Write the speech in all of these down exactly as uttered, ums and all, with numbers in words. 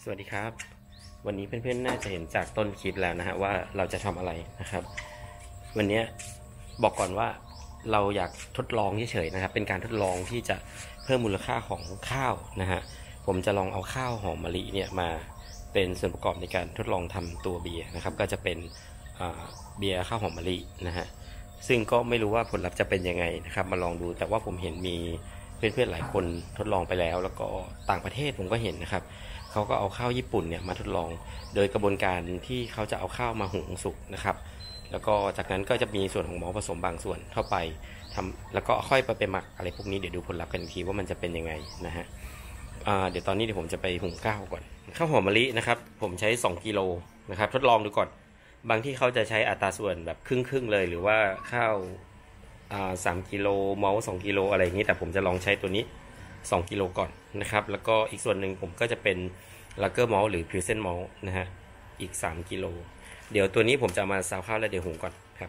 สวัสดีครับวันนี้เพื่อนๆน่าจะเห็นจากต้นคลิปแล้วนะฮะว่าเราจะทำอะไรนะครับวันนี้บอกก่อนว่าเราอยากทดลองเฉยๆนะครับเป็นการทดลองที่จะเพิ่มมูลค่าของข้าวนะฮะผมจะลองเอาข้าวหอมมะลิเนี่ยมาเป็นส่วนประกอบในการทดลองทำตัวเบียร์นะครับก็จะเป็นเบียร์ข้าวหอมมะลินะฮะซึ่งก็ไม่รู้ว่าผลลัพธ์จะเป็นยังไงนะครับมาลองดูแต่ว่าผมเห็นมีเพื่อนๆหลายคนทดลองไปแล้วแล้วก็ต่างประเทศผมก็เห็นนะครับเขาก็เอาข้าวญี่ปุ่นเนี่ยมาทดลองโดยกระบวนการที่เขาจะเอาข้าวมาหุงสุกนะครับแล้วก็จากนั้นก็จะมีส่วนของมอลต์ผสมบางส่วนเข้าไปทำแล้วก็ค่อยไปไปหมักอะไรพวกนี้เดี๋ยวดูผลลัพธ์กันทีว่ามันจะเป็นยังไงนะฮะเดี๋ยวตอนนี้เดี๋ยวผมจะไปหุงข้าวก่อนข้าวหอมมะลินะครับผมใช้สองกิโลนะครับทดลองดูก่อนบางที่เขาจะใช้อัตราส่วนแบบครึ่งครึ่งเลยหรือว่าข้าวสามกิโลมอลต์สองกิโลอะไรอย่างนี้แต่ผมจะลองใช้ตัวนี้สองกิโลก่อนนะครับแล้วก็อีกส่วนหนึ่งผมก็จะเป็นลาเกอร์มอลต์หรือพิวเซนมอลต์นะฮะอีกสามกิโลเดี๋ยวตัวนี้ผมจะมาซาวข้าวแล้วเดี๋ยวหุงก่อนครับ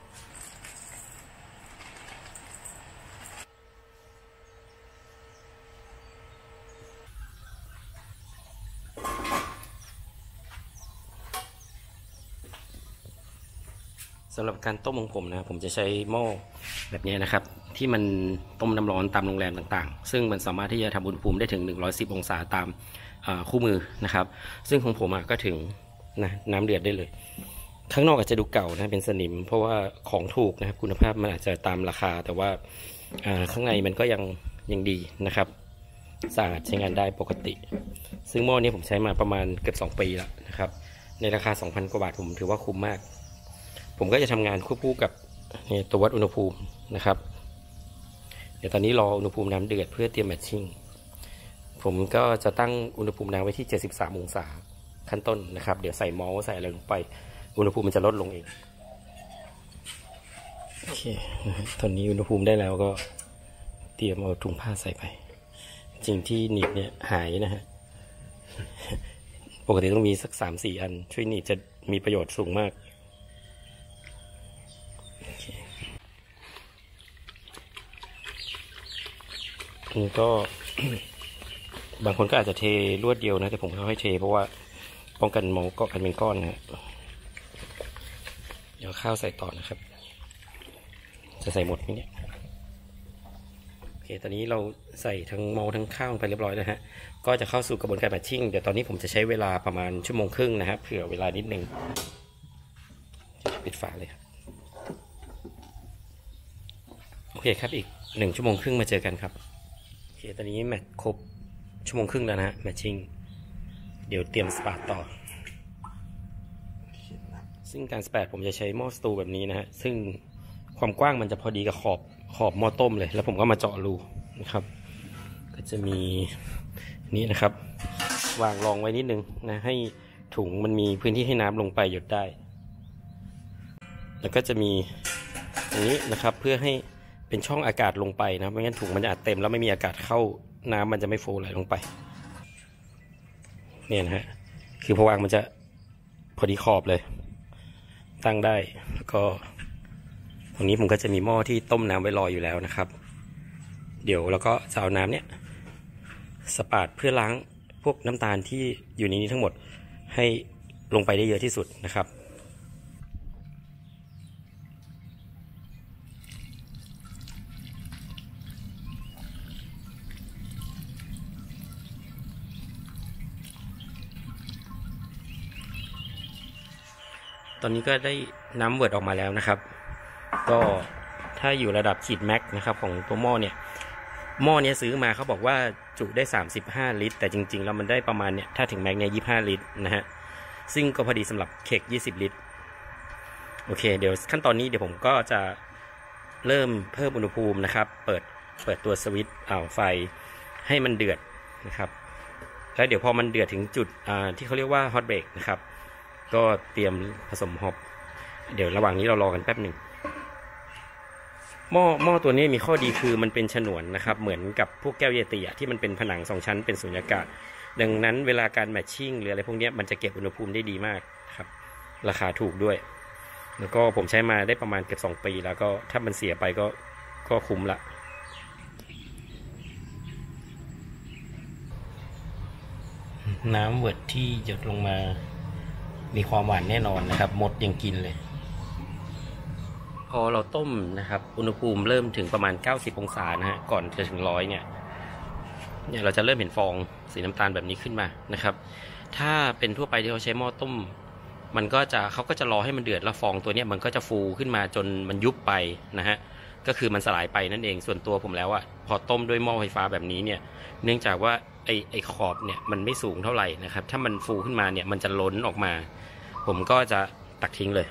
สำหรับการต้มของผมนะผมจะใช้หม้อแบบนี้นะครับที่มันต้มน้ำร้อนตามโรงแรมต่างๆซึ่งมันสามารถที่จะทำอุณหภูมิได้ถึงหนึ่งร้อยสิบองศาตามคู่มือนะครับซึ่งของผมก็ถึงนะน้ำเดือดได้เลยข้างนอกอาจจะดูเก่านะเป็นสนิมเพราะว่าของถูกนะครับคุณภาพมันอาจจะตามราคาแต่ว่าข้างในมันก็ยังยังดีนะครับสะอาดใช้งานได้ปกติซึ่งหม้อนี้ผมใช้มาประมาณเกือบสองปีแล้วนะครับในราคา สองพัน กว่าบาทผมถือว่าคุ้มมากผมก็จะทำงานควบคู่กับตัววัดอุณหภูมินะครับเดี๋ยวตอนนี้รออุณหภูมิน้ำเดือดเพื่อเตรียมแมทชิ่งผมก็จะตั้งอุณหภูมิน้ำไว้ที่เจ็ดสิบสามองศาขั้นต้นนะครับเดี๋ยวใส่มอลต์ใส่อะไรลงไปอุณหภูมิมันจะลดลงเองโอเคตอนนี้อุณหภูมิได้แล้วก็เตรียมเอาถุงผ้าใส่ไปจริงที่หนีบเนี่ยหายนะฮะปกติต้องมีสัก สามสี่ อันช่วยหนีบจะมีประโยชน์สูงมากนี่ก็ บางคนก็อาจจะเทรวดเดียวนะแต่ผมค่อยๆเทเพราะว่าป้องกันมอลต์เกาะกันเป็นก้อนนะเดี๋ยวข้าวใส่ต่อนะครับจะใส่หมดไหมเนี่ยโอเคตอนนี้เราใส่ทั้งมอลต์ทั้งข้าวไปเรียบร้อยแล้วฮะก็จะเข้าสู่กระบวนการแมทชิ่งเดี๋ยวตอนนี้ผมจะใช้เวลาประมาณชั่วโมงครึ่งนะครับเผื่อเวลานิดนึงปิดฝาเลยครับโอเคครับอีกหนึ่งชั่วโมงครึ่งมาเจอกันครับโอเคตอนนี้แมทครบชั่วโมงครึ่งแล้วนะฮะแมทชิ่งเดี๋ยวเตรียมสปาดต่อซึ่งการสปาดผมจะใช้หม้อสตูแบบนี้นะฮะซึ่งความกว้างมันจะพอดีกับขอบขอบหม้อต้มเลยแล้วผมก็มาเจาะรูนะครับก็จะมีนี่นะครับวางรองไว้นิดนึงนะให้ถุงมันมีพื้นที่ให้น้ำลงไปหยดได้แล้วก็จะมีอย่างนี้นะครับเพื่อให้เป็นช่องอากาศลงไปนะไม่งั้นถุงมันจะอัดเต็มแล้วไม่มีอากาศเข้าน้ำมันจะไม่โฟล์ไหลลงไปเนี่ยนะฮะคือพอวางมันจะพอดีขอบเลยตั้งได้แล้วก็ตรงนี้ผมก็จะมีหม้อที่ต้มน้ำไว้รออยู่แล้วนะครับเดี๋ยวเราก็จะเอาน้ำเนี่ยสปาดเพื่อล้างพวกน้ำตาลที่อยู่ในนี้ทั้งหมดให้ลงไปได้เยอะที่สุดนะครับตอนนี้ก็ได้น้ำเวิร์ดออกมาแล้วนะครับก็ถ้าอยู่ระดับขีดแม็กนะครับของตัวหม้อเนี่ยหม้อนี้ซื้อมาเขาบอกว่าจุได้สามสิบห้าลิตรแต่จริงๆแล้วมันได้ประมาณเนี่ยถ้าถึงแม็กเนี่ยยี่สิบห้าลิตรนะฮะซึ่งก็พอดีสำหรับเค้กยี่สิบลิตรโอเคเดี๋ยวขั้นตอนนี้เดี๋ยวผมก็จะเริ่มเพิ่มอุณหภูมินะครับเปิดเปิดตัวสวิตช์เอาไฟให้มันเดือดนะครับแล้วเดี๋ยวพอมันเดือดถึงจุดที่เขาเรียกว่าฮอตเบรกนะครับก็เตรียมผสมฮอปเดี๋ยวระหว่างนี้เรารอกันแป๊บหนึ่งหม้อหม้อตัวนี้มีข้อดีคือมันเป็นฉนวนนะครับเหมือนกับพวกแก้วเยติที่มันเป็นผนังสองชั้นเป็นสุญญากาศดังนั้นเวลาการแมทชิ่งหรืออะไรพวกนี้มันจะเก็บอุณหภูมิได้ดีมากครับราคาถูกด้วยแล้วก็ผมใช้มาได้ประมาณเกือบสองปีแล้วก็ถ้ามันเสียไปก็ก็คุ้มละ นน้ำเวิร์ดที่หยดลงมามีความหวานแน่นอนนะครับมดยังกินเลยพอเราต้มนะครับอุณหภูมิเริ่มถึงประมาณเก้าสิบองศานะฮะก่อนจะถึงร้อยเนี่ยเนี่ยเราจะเริ่มเห็นฟองสีน้ำตาลแบบนี้ขึ้นมานะครับถ้าเป็นทั่วไปที่เขาใช้หม้อต้มมันก็จะเขาก็จะรอให้มันเดือดแล้วฟองตัวนี้มันก็จะฟูขึ้นมาจนมันยุบไปนะฮะก็คือมันสลายไปนั่นเองส่วนตัวผมแล้วอะพอต้มด้วยหม้อไฟฟ้าแบบนี้เนี่ยเนื่องจากว่าไอไอขอบเนี่ยมันไม่สูงเท่าไหร่นะครับถ้ามันฟูขึ้นมาเนี่ยมันจะล้นออกมาผมก็จะตักทิ้งเลย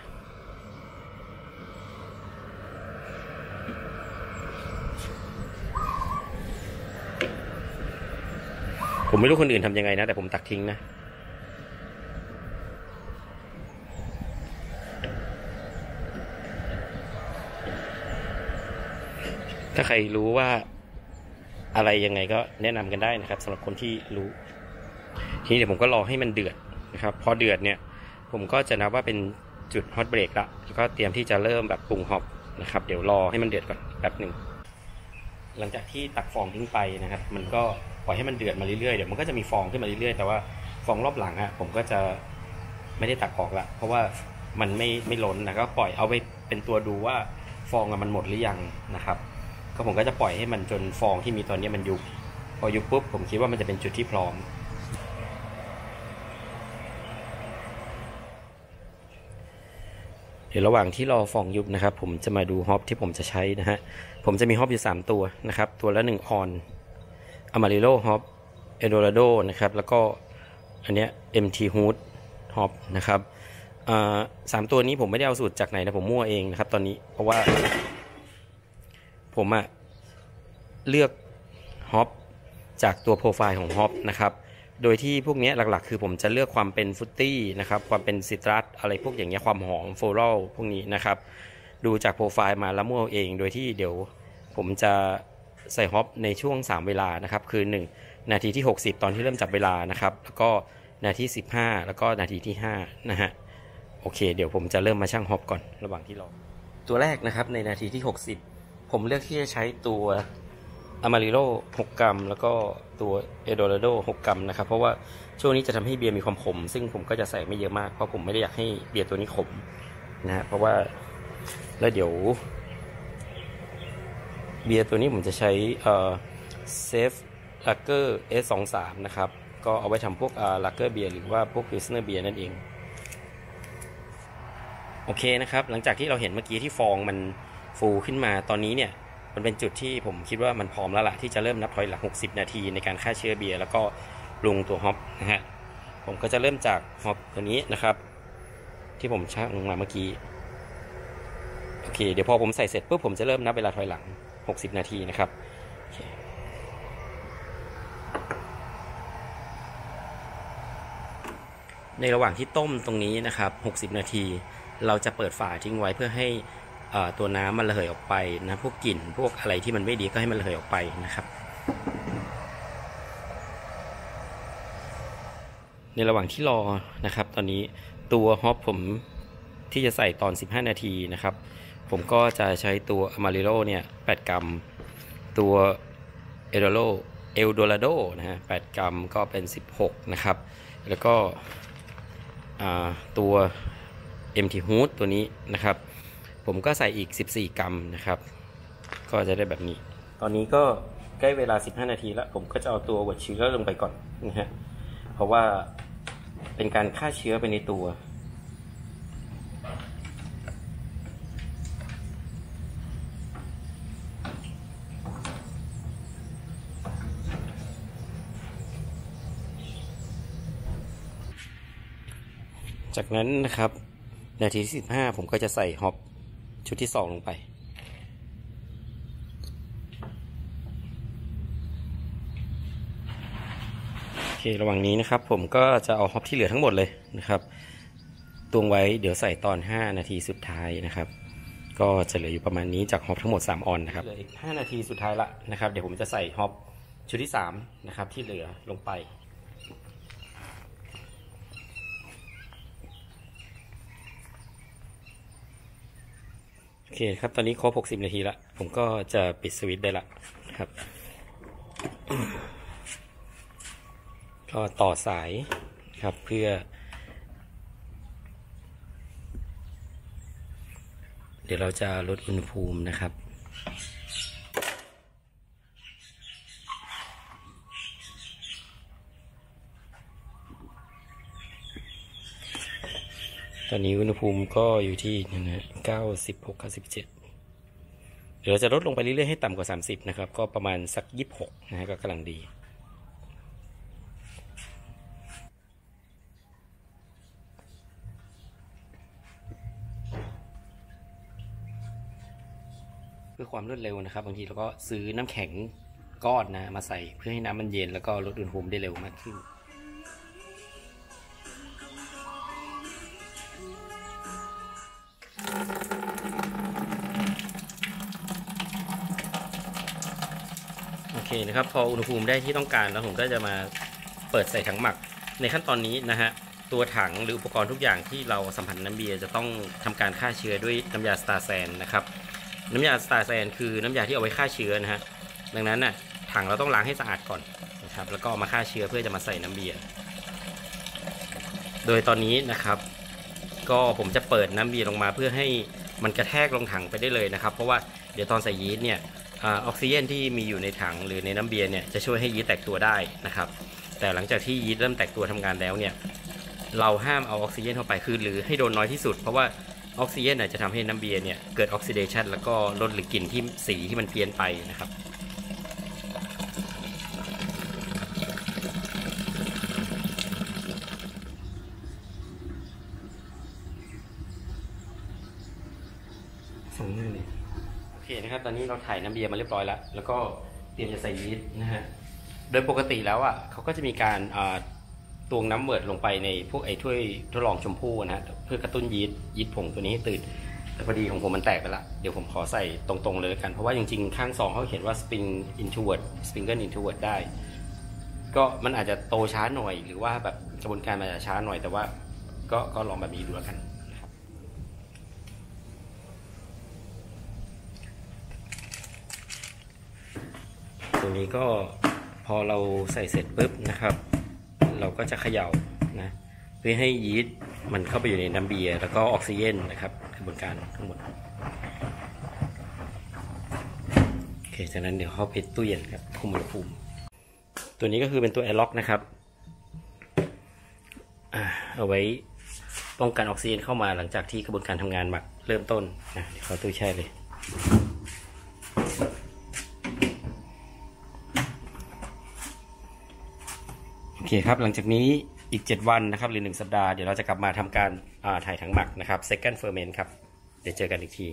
ผมไม่รู้คนอื่นทำยังไงนะแต่ผมตักทิ้งนะถ้าใครรู้ว่าอะไรยังไงก็แนะนำกันได้นะครับสำหรับคนที่รู้ทีนี้เดี๋ยวผมก็รอให้มันเดือดนะครับพอเดือดเนี่ยผมก็จะนับว่าเป็นจุดฮอตเบรกละแล้วก็เตรียมที่จะเริ่มแบบปรุงฮอปนะครับเดี๋ยวรอให้มันเดือดก่อนแป๊บหนึ่งหลังจากที่ตักฟองทิ้งไปนะครับมันก็ปล่อยให้มันเดือดมาเรื่อยๆเดี๋ยวมันก็จะมีฟองขึ้นมาเรื่อยๆแต่ว่าฟองรอบหลังอะผมก็จะไม่ได้ตักออกละเพราะว่ามันไม่ไม่ล้นนะก็ปล่อยเอาไปเป็นตัวดูว่าฟองมันหมดหรือยังนะครับก็ผมก็จะปล่อยให้มันจนฟองที่มีตอนนี้มันยุบพอยุบปุ๊บผมคิดว่ามันจะเป็นจุดที่พร้อมเดี๋ยวระหว่างที่รอฟองยุบนะครับผมจะมาดูฮอปที่ผมจะใช้นะฮะผมจะมีฮอปอยู่สามตัวนะครับตัวละหนึ่งออนอมาริโลฮอปเอโดราโดนะครับแล้วก็อันเนี้ย เอ็ม ที Hood ฮอปนะครับสามตัวนี้ผมไม่ได้เอาสูตรจากไหนนะผมมั่วเองนะครับตอนนี้เพราะว่าผมอะเลือกฮอปจากตัวโปรไฟล์ของฮอปนะครับโดยที่พวกนี้หลักๆคือผมจะเลือกความเป็นฟรุตตี้นะครับความเป็นซิตรัสอะไรพวกอย่างเงี้ยความหอมโฟลรัลพวกนี้นะครับดูจากโปรไฟล์มาแล้วมั่วเองโดยที่เดี๋ยวผมจะใส่ฮอปในช่วงสามเวลานะครับคือหนึ่งนาทีที่หกสิบตอนที่เริ่มจับเวลานะครับแล้วก็นาทีสิบห้าแล้วก็นาทีที่ห้านะฮะโอเคเดี๋ยวผมจะเริ่มมาชั่งฮอปก่อนระหว่างที่รอตัวแรกนะครับในนาทีที่หกสิบผมเลือกที่จะใช้ตัวอมาริโลหกกรัมแล้วก็ตัวเอโดราโดหกกรัมนะครับเพราะว่าช่วงนี้จะทำให้เบียร์มีความขมซึ่งผมก็จะใส่ไม่เยอะมากเพราะผมไม่ได้อยากให้เบียร์ตัวนี้ขมนะฮะเพราะว่าแล้วเดี๋ยวเบียร์ตัวนี้ผมจะใช้เอ่อเซฟลาเกอร์ เอส สองสาม นะครับก็เอาไว้ทำพวกอ่าลาเกอร์เบียร์หรือว่าพวกพิลสเนอร์เบียร์นั่นเองโอเคนะครับหลังจากที่เราเห็นเมื่อกี้ที่ฟองมันฟูขึ้นมาตอนนี้เนี่ยมันเป็นจุดที่ผมคิดว่ามันพร้อมแล้วล่ะที่จะเริ่มนับถอยหลังหกสิบนาทีในการฆ่าเชื้อเบียร์แล้วก็ปรุงตัวฮอปนะฮะผมก็จะเริ่มจากฮอปตัวนี้นะครับที่ผมชั่งลงมาเมื่อกี้โอเคเดี๋ยวพอผมใส่เสร็จปุ๊บผมจะเริ่มนับเวลาถอยหลังหกสิบนาทีนะครับในระหว่างที่ต้มตรงนี้นะครับหกสิบนาทีเราจะเปิดฝาทิ้งไว้เพื่อให้ตัวน้ำมันระเหยออกไปนะพวกกลิ่นพวกอะไรที่มันไม่ดีก็ให้มันระเหยออกไปนะครับในระหว่างที่รอนะครับตอนนี้ตัวฮอปผมที่จะใส่ตอนสิบห้านาทีนะครับผมก็จะใช้ตัวอมาริโลเนี่ยแปดกรัมตัวเอโดโรเอลโดราโดนะฮะแปดกรัมก็เป็นสิบหกนะครับแล้วก็ตัว เอ็ม ที Hood ตัวนี้นะครับผมก็ใส่อีกสิบสี่กรัมนะครับก็จะได้แบบนี้ตอนนี้ก็ใกล้เวลาสิบห้านาทีแล้วผมก็จะเอาตัววัตเชื้อลงไปก่อนนะฮะเพราะว่าเป็นการฆ่าเชื้อไปในตัวจากนั้นนะครับนาทีที่สิบห้าผมก็จะใส่ฮอปชุดที่สองลงไปโอเคระหว่างนี้นะครับผมก็จะเอาฮอปที่เหลือทั้งหมดเลยนะครับตวงไว้เดี๋ยวใส่ตอนห้านาทีสุดท้ายนะครับก็จะเหลืออยู่ประมาณนี้จากฮอปทั้งหมดสามออนนะครับเหลืออีกห้านาทีสุดท้ายละนะครับเดี๋ยวผมจะใส่ฮอปชุดที่สามนะครับที่เหลือลงไปโอเคครับตอนนี้ครบหกสิบนาทีละผมก็จะปิดสวิตช์ได้ละครับโอเคก็ต่อสายครับเพื่อเดี๋ยวเราจะลดอุณหภูมินะครับตอนนี้อุณหภูมิก็อยู่ที่นะเก้าสิบหก เก้าสิบเจ็ดเดี๋ยวเราจะลดลงไปเรื่อยๆให้ต่ำกว่าสามสิบนะครับก็ประมาณสักยี่สิบหกนะฮะก็กำลังดีเพื่อความรวดเร็วนะครับบางทีเราก็ซื้อน้ำแข็งก้อนนะมาใส่เพื่อให้น้ำมันเย็นแล้วก็ลดอุณหภูมิได้เร็วมากขึ้นโอเคนะครับพออุณหภูมิได้ที่ต้องการแล้วผมก็จะมาเปิดใส่ถังหมักในขั้นตอนนี้นะฮะตัวถังหรืออุปกรณ์ทุกอย่างที่เราสัมผัสน้ำเบียร์จะต้องทำการฆ่าเชื้อด้วยน้ำยาสตาร์แซนนะครับน้ำยาสตาร์แซนคือน้ำยาที่เอาไว้ฆ่าเชื้อนะฮะดังนั้นน่ะถังเราต้องล้างให้สะอาดก่อนนะครับแล้วก็มาฆ่าเชื้อเพื่อจะมาใส่น้ำเบียร์โดยตอนนี้นะครับก็ผมจะเปิดน้ำเบียร์ลงมาเพื่อให้มันกระแทกลงถังไปได้เลยนะครับเพราะว่าเดี๋ยวตอนใส่ยีสต์เนี่ยออกซิเจนที่มีอยู่ในถังหรือในน้ำเบียร์เนี่ยจะช่วยให้ยีสต์แตกตัวได้นะครับแต่หลังจากที่ยีสต์เริ่มแตกตัวทำงานแล้วเนี่ยเราห้ามเอาออกซิเจนเข้าไปคือหรือให้โดนน้อยที่สุดเพราะว่าออกซิเจนจะทำให้น้ำเบียร์เนี่ยเกิดออกซิเดชันแล้วก็ลดหรือกลิ่นที่สีที่มันเพี้ยนไปนะครับโอเคนะครับตอนนี้เราถ่ายน้ำเบียร์มาเรียบร้อยแล้วแล้วก็เตรียมจะใส่ยีสต์นะฮะโดยปกติแล้วอ่ะเขาก็จะมีการตวงน้ำเวิร์ดลงไปในพวกไอ้ถ้วยทดลองชมพู่นะฮะเพื่อกระตุ้นยีสต์ยีสต์ผงตัวนี้ให้ตื่นแต่พอดีของผมมันแตกไปละเดี๋ยวผมขอใส่ตรงๆเลยกันเพราะว่าจริงๆข้างซองเขาเขียนว่า spring introvert sprinkle introvert ได้ก็มันอาจจะโตช้าหน่อยหรือว่าแบบกระบวนการมันอาจจะช้าหน่อยแต่ว่าก็ก็ลองแบบนี้ดูแล้วกันนะครับตัวนี้ก็พอเราใส่เสร็จปุ๊บนะครับเราก็จะเขย่านะเพื่อให้ยีสต์มันเข้าไปอยู่ในน้ำเบียร์แล้วก็ออกซิเจนนะครับกระบวนการทั้งหมดโอเคจากนั้นเดี๋ยวเข้าไปตู้เย็นครับคุมอุณหภูมิตัวนี้ก็คือเป็นตัวแอร์ล็อกนะครับเอาไว้ป้องกันออกซิเจนเข้ามาหลังจากที่กระบวนการทำงานหมักเริ่มต้นนะเดี๋ยวเข้าตู้แช่เลยโอเคครับหลังจากนี้อีกเจ็ดวันนะครับหรือหนึ่งสัปดาห์เดี๋ยวเราจะกลับมาทำการถ่ายถังหมักนะครับ second ferment ครับเดี๋ยวเจอกันอีกที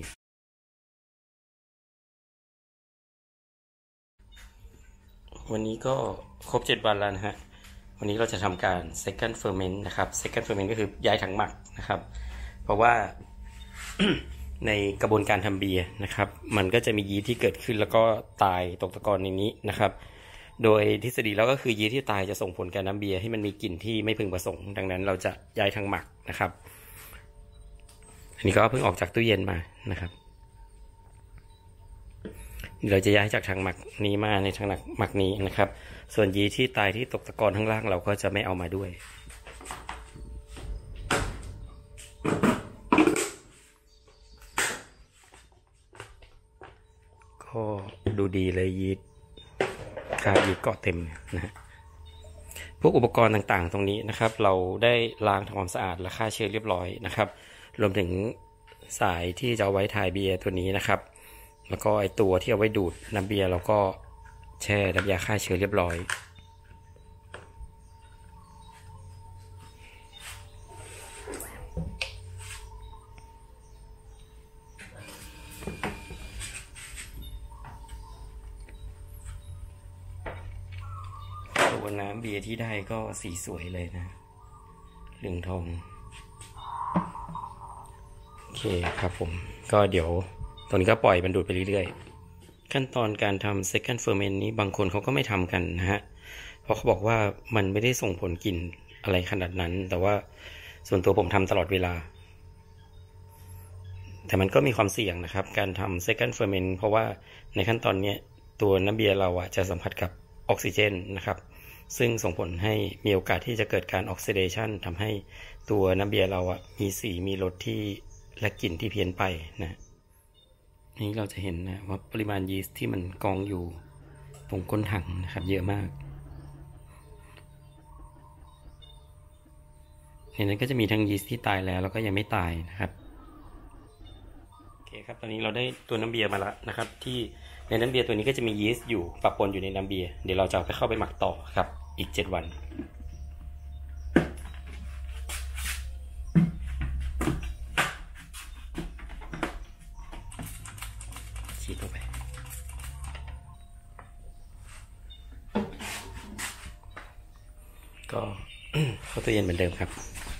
วันนี้ก็ครบเจ็ดวันแล้วนะฮะวันนี้เราจะทำการ second ferment นะครับ second ferment ก็คือย้ายถังหมักนะครับเพราะว่า ในกระบวนการทำเบียร์นะครับมันก็จะมียีสต์ที่เกิดขึ้นแล้วก็ตายตกตะกอนในนี้นะครับโดยทฤษฎีแล้วก็คือยีสต์ที่ตายจะส่งผลกับน้ำเบียร์ให้มันมีกลิ่นที่ไม่พึงประสงค์ดังนั้นเราจะย้ายถังหมักนะครับอันนี้ก็เพิ่งออกจากตู้เย็นมานะครับเราจะย้ายจากถังหมักนี้มาในถังหมักนี้นะครับส่วนยีสต์ที่ตายที่ตกตะกอนข้างล่างเราก็จะไม่เอามาด้วยก็ดูดีเลยยีสต์คราบยีสต์เกาะเต็มนะฮะพวกอุปกรณ์ต่างๆตรงนี้นะครับเราได้ล้างทำความสะอาดและฆ่าเชื้อเรียบร้อยนะครับรวมถึงสายที่จะเอาไว้ถ่ายเบียร์ตัวนี้นะครับแล้วก็ไอตัวที่เอาไว้ดูดน้ำเบียร์เราก็แช่น้ำยาฆ่าเชื้อเรียบร้อยตัวน้ำเบียร์ที่ได้ก็สีสวยเลยนะเหลืองทองโอเคครับผมก็เดี๋ยวตรงนี้ก็ปล่อยมันดูดไปเรื่อยๆขั้นตอนการทำ second ferment นี้บางคนเขาก็ไม่ทำกันนะฮะเพราะเขาบอกว่ามันไม่ได้ส่งผลกลิ่นอะไรขนาดนั้นแต่ว่าส่วนตัวผมทำตลอดเวลาแต่มันก็มีความเสี่ยงนะครับการทำ second ferment เพราะว่าในขั้นตอนนี้ตัวน้ำเบียร์เราอะจะสัมผัสกับออกซิเจนนะครับซึ่งส่งผลให้มีโอกาสที่จะเกิดการออกซิเดชันทำให้ตัวน้ำเบียร์เราอ่ะมีสีมีรสที่และกลิ่นที่เพี้ยนไปนะนี้เราจะเห็นนะว่าปริมาณยีสต์ที่มันกองอยู่ตรงก้นถังนะครับเยอะมากในนั้นก็จะมีทั้งยีสต์ที่ตายแล้วแล้วก็ยังไม่ตายนะครับโอเคครับตอนนี้เราได้ตัวน้ำเบียร์มาแล้วนะครับที่ในน้ำเบียร์ตัวนี้ก็จะมียีสต์อยู่ปะปนอยู่ในน้ำเบียร์เดี๋ยวเราจะเอาไปเข้าไปหมักต่อครับอีกเจ็ดวันฉีดลงไปก็เข้าตู้เย็นเหมือนเดิมครับ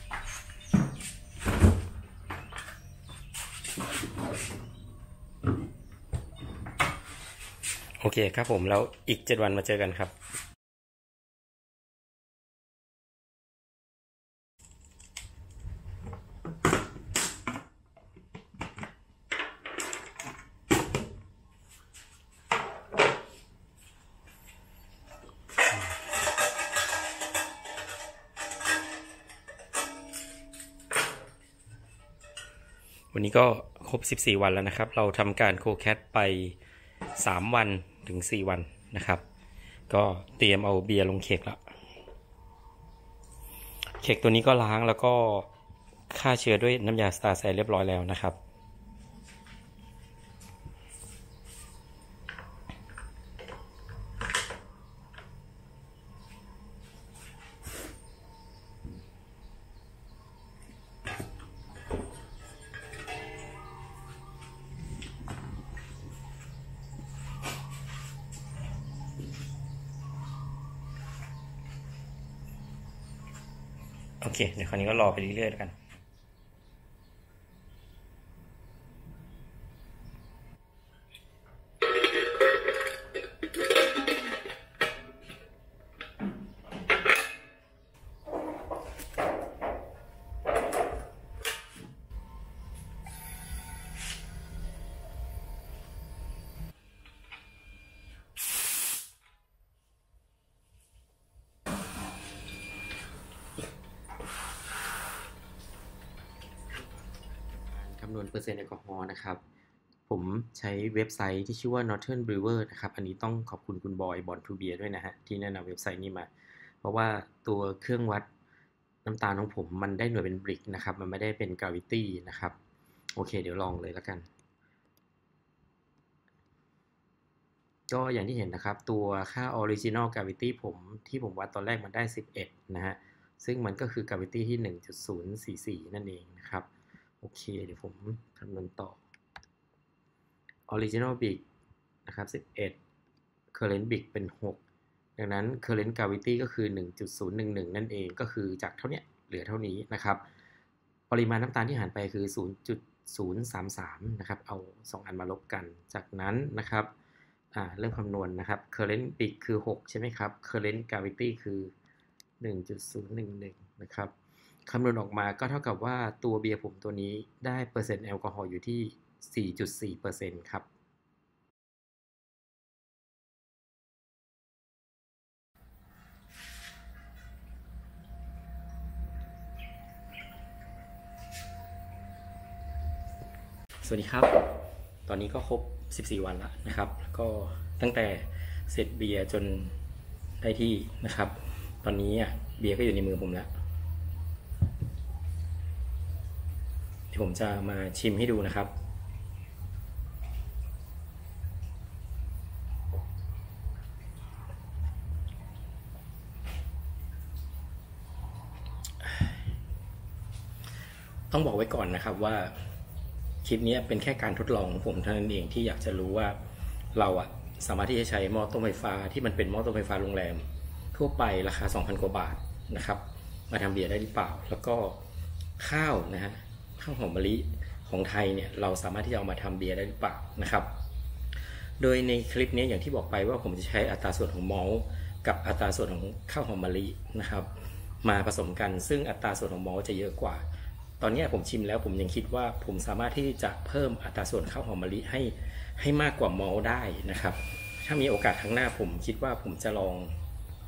โอเคครับผมแล้วอีกเจ็ดวันมาเจอกันครับวันนี้ก็ครบสิบสี่วันแล้วนะครับเราทำการโคแคทไปสามวันถึงสี่วันนะครับก็เตรียมเอาเบียร์ลงเค้กแล้วเค้กตัวนี้ก็ล้างแล้วก็ฆ่าเชื้อด้วยน้ำยาสตาร์ไซเรียบร้อยแล้วนะครับโอเคเดี๋ยวคราวนี้ก็รอไปเรื่อยๆแล้วกันคำนวณเปอร์เซ็นต์แอลกอฮอล์นะครับผมใช้เว็บไซต์ที่ชื่อว่า Northern Brewer นะครับอันนี้ต้องขอบคุณคุณบอยบอนทูเบียด้วยนะฮะที่แนะนำเว็บไซต์นี้มาเพราะว่าตัวเครื่องวัดน้ำตาลของผมมันได้หน่วยเป็นบริกนะครับมันไม่ได้เป็นกราวิตี้นะครับโอเคเดี๋ยวลองเลยแล้วกันก็อย่างที่เห็นนะครับตัวค่า Original Gravity ผมที่ผมวัดตอนแรกมันได้สิบเอ็ดนะฮะซึ่งมันก็คือ Gravity ที่ หนึ่งจุดศูนย์สี่สี่ นั่นเองนะครับโอเคเดี๋ยวผมคำนวณต่อ Original Big นะครับสิบเอ็ด Current Big เป็นหกดังนั้น Current Gravity ก็คือ หนึ่งจุดศูนย์หนึ่งหนึ่ง นั่นเองก็คือจากเท่านี้เหลือเท่านี้นะครับปริมาณน้ำตาลที่หารไปคือ ศูนย์จุดศูนย์สามสาม นะครับเอาสองอันมาลบกันจากนั้นนะครับอ่าเริ่มคำนวณนะครับ current big คือหกใช่ไหมครับ current gravity คือ หนึ่งจุดศูนย์หนึ่งหนึ่ง นะครับคำนวณออกมาก็เท่ากับว่าตัวเบียร์ผมตัวนี้ได้เปอร์เซ็นต์แอลกอฮอล์อยู่ที่ สี่จุดสี่เปอร์เซ็นต์ ครับสวัสดีครับตอนนี้ก็ครบสิบสี่วันแล้วนะครับก็ตั้งแต่เสร็จเบียร์จนได้ที่นะครับตอนนี้อ่ะเบียร์ก็อยู่ในมือผมแล้วเดี๋ยวผมจะมาชิมให้ดูนะครับต้องบอกไว้ก่อนนะครับว่าคลิปนี้เป็นแค่การทดลองของผมเท่านั้นเองที่อยากจะรู้ว่าเราอะสามารถที่จะใช้หม้อต้มไฟฟ้าที่มันเป็นหม้อต้มไฟฟ้าโรงแรมทั่วไปราคา สองพัน กว่าบาทนะครับมาทำเบียร์ได้หรือเปล่าแล้วก็ข้าวนะฮะข้าวหอมมะลิของไทยเนี่ยเราสามารถที่จะเอามาทำเบียร์ได้หรือเปล่านะครับโดยในคลิปนี้อย่างที่บอกไปว่าผมจะใช้อัตราส่วนของมอลต์กับอัตราส่วนของข้าวหอมมะลินะครับมาผสมกันซึ่งอัตราส่วนของมอลต์จะเยอะกว่าตอนนี้ผมชิมแล้วผมยังคิดว่าผมสามารถที่จะเพิ่มอัตราส่วนข้าวหอมมะลิให้ให้มากกว่ามอลต์ได้นะครับถ้ามีโอกาสครั้งหน้าผมคิดว่าผมจะลอง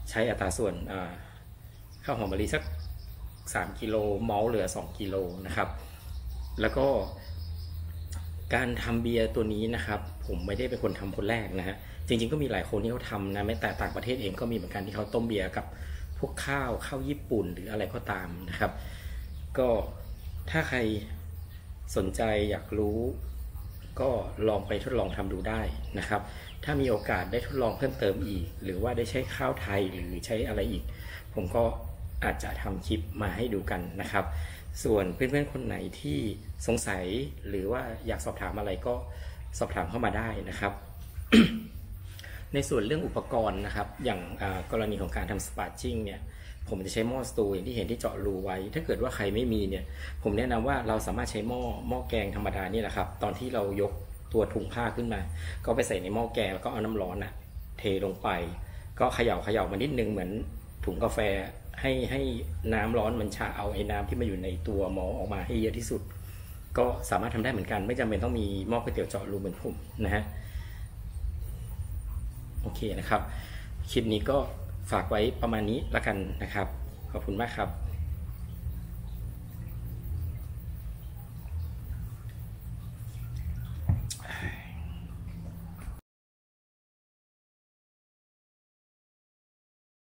ใช้อัตราส่วนข้าวหอมมะลิสักสามกิโลเมาส์เหลือสองกิโลนะครับแล้วก็การทำเบียร์ตัวนี้นะครับผมไม่ได้เป็นคนทำคนแรกนะฮะจริงๆก็มีหลายคนที่เขาทำนะแม้แต่ต่างประเทศเองก็มีเหมือนกันที่เขาต้มเบียร์กับพวกข้าวข้าวญี่ปุ่นหรืออะไรก็ตามนะครับก็ถ้าใครสนใจอยากรู้ก็ลองไปทดลองทำดูได้นะครับถ้ามีโอกาสได้ทดลองเพิ่มเติมอีกหรือว่าได้ใช้ข้าวไทยหรือใช้อะไรอีกผมก็อาจจะทำคลิปมาให้ดูกันนะครับส่วนเพื่อนๆคนไหนที่สงสัยหรือว่าอยากสอบถามอะไรก็สอบถามเข้ามาได้นะครับ ในส่วนเรื่องอุปกรณ์นะครับอย่างกรณีของการทำสปาร์จิ้งเนี่ยผมจะใช้หม้อสตูอย่างที่เห็นที่เจาะรูไว้ถ้าเกิดว่าใครไม่มีเนี่ยผมแนะนำว่าเราสามารถใช้หม้อหม้อแกงธรรมดานี่แหละครับตอนที่เรายกตัวถุงผ้าขึ้นมาก็ไปใส่ในหม้อแกงแล้วก็เอาน้ำร้อนนะเทลงไปก็เขย่าเขย่ามานิดนึงเหมือนถุงกาแฟให้ให้น้ำร้อนมันชาเอาไอ้น้ำที่มาอยู่ในตัวหม้อออกมาให้เยอะที่สุดก็สามารถทำได้เหมือนกันไม่จำเป็นต้องมีหม้อก๋วยเตี๋ยวเจาะรูเหมือนผมนะฮะโอเคนะครับคลิปนี้ก็ฝากไว้ประมาณนี้ละกันนะครับขอบคุณมากครับ